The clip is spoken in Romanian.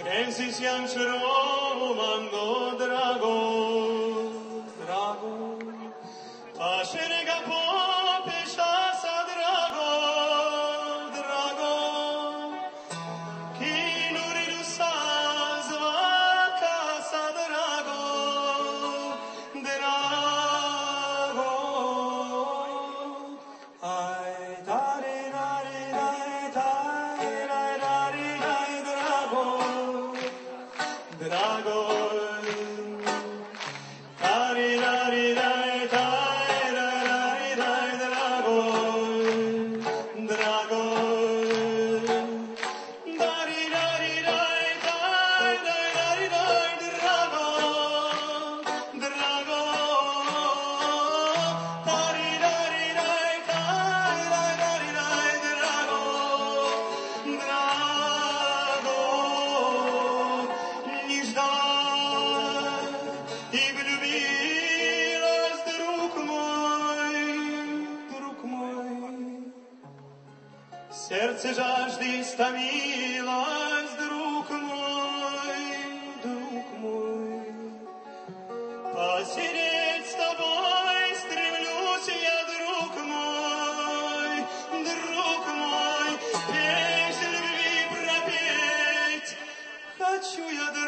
Siam Romango Drago, Drago, Pasherega Popeshasa Drago, Drago, Kinurirusa Zvakasa Drago, Drago, Ai Dari Dari Dari Dari Dari Drago. Drago, dari dari dari dari dari dari drago, drago, dari dari dari dari dari dari drago, drago, dari dari dari dari dari dari drago, drago. И влюбилась, друг мой, сердце жажды стомилось, друг мой, посидеть с тобой стремлюсь я, друг мой, песнь любви пропеть хочу я,